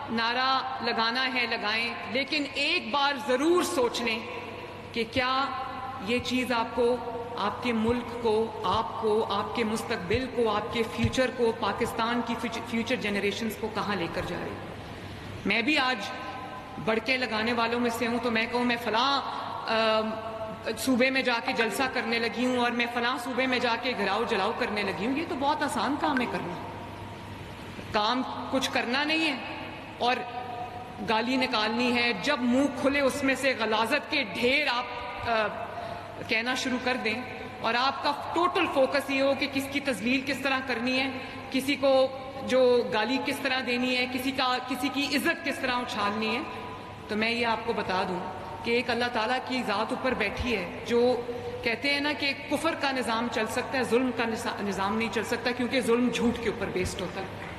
नारा लगाना है लगाएं, लेकिन एक बार ज़रूर सोच लें कि क्या ये चीज़ आपको, आपके मुल्क को, आपको, आपके मुस्तकबिल को, आपके फ्यूचर को, पाकिस्तान की फ्यूचर जनरेशन्स को कहाँ लेकर जा रही है। मैं भी आज बढ़के लगाने वालों में से हूँ, तो मैं कहूँ मैं फ़लाँ सूबे में जाके जलसा करने लगी हूँ और मैं फ़लाँ सूबे में जाके घिराव जलाओ करने लगी हूँ, ये तो बहुत आसान काम है करना। काम कुछ करना नहीं है और गाली निकालनी है। जब मुंह खुले उसमें से गलाजत के ढेर आप कहना शुरू कर दें और आपका टोटल फोकस ये हो कि किसकी तजलील किस तरह करनी है, किसी को जो गाली किस तरह देनी है, किसी की इज्जत किस तरह उछालनी है, तो मैं ये आपको बता दूं कि एक अल्लाह ताला की ज़ात ऊपर बैठी है जो कहते हैं ना कि कुफर का निज़ाम चल सकता है, जुल्म का निज़ाम नहीं चल सकता, क्योंकि जुल्म झूठ के ऊपर बेस्ड होता है।